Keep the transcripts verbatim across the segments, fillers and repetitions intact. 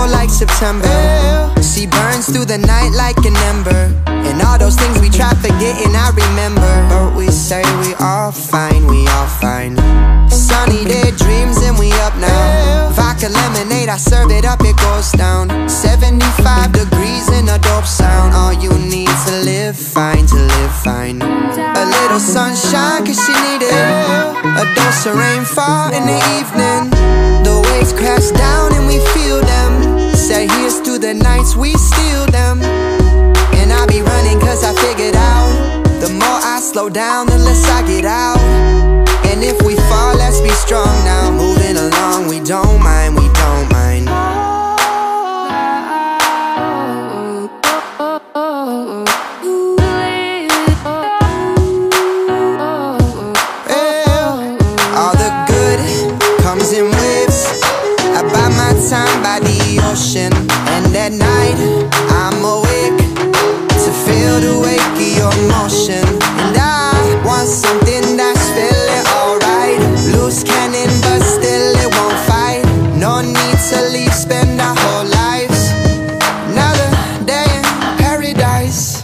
like September. She burns through the night like an ember, and all those things we try forgetting I remember. But we say we all fine, we all fine. Sunny day dreams and we up now. Vodka lemonade, I serve it up, it goes down. Seventy-five degrees in a dope sound. All you need to live fine, to live fine. A little sunshine cause she need it. A dose of rainfall in the evening. The waves crash down and we feel them. Say here's to the nights we steal them. And I be running cause I figured out, the more I slow down, the less I get out. And if we fall, let's be strong now. Moving along, we don't mind, we don't mind. All the good comes in waves. I buy my time by the ocean, and at night I'm awake to feel the wake of your motion. And I want something that's feeling alright. Loose cannon but still it won't fight. No need to leave, spend our whole lives. Another day in paradise.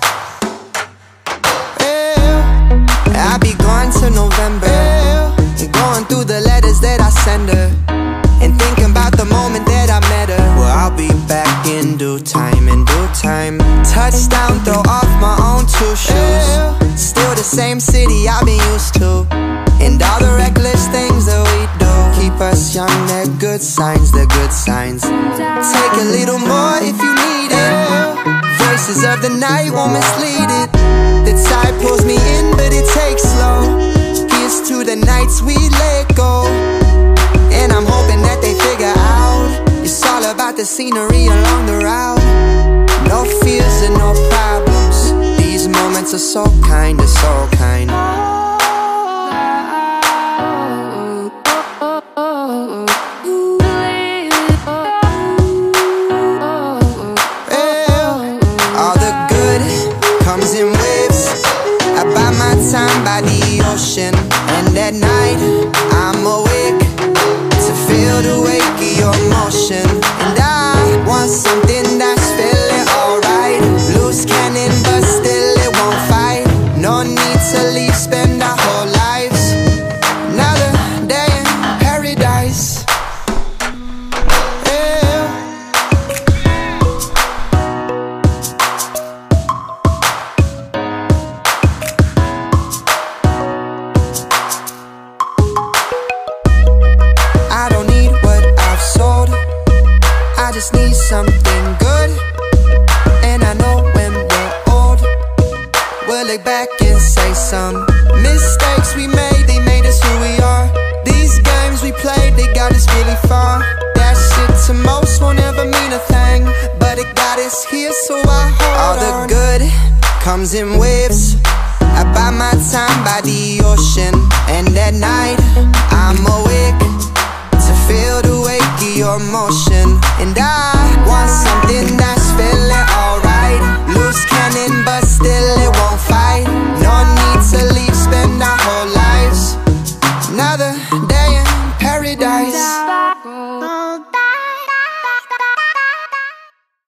Yeah. I be going to November, yeah. Going through the letters that I send her, and thinking about the moment that I met her. Well, I'll be back in due time, in due time. Touchdown, throw off my own two shoes. Still the same city I've been used to, and all the reckless things that we do keep us young, they're good signs, they're good signs. Take a little more if you need it. Voices of the night won't mislead it. The tide pulls me in but it takes slow. Here's to the nights we let go. And I'm hoping that they figure out it's all about the scenery along the route. No fears and no problems. These moments are so kind, they're so kind. All the good comes in waves. I buy my time by the ocean, and at night I'm awake to feel the wake of your motion. And I want something that's feeling alright. Loose cannon but still it won't fight. No need to leave, spend our whole lives. Another day in paradise. Yeah. I don't need what I've sold, I just need something good. And I know when we're old, we'll look back and say some mistakes we made, they made us who we are. These games we played, they got us really far. That shit to most won't ever mean a thing, but it got us here, so I hold on. All the good comes in waves. I buy my time by the ocean, and at night I'm awake to feel the wake of your motion. And I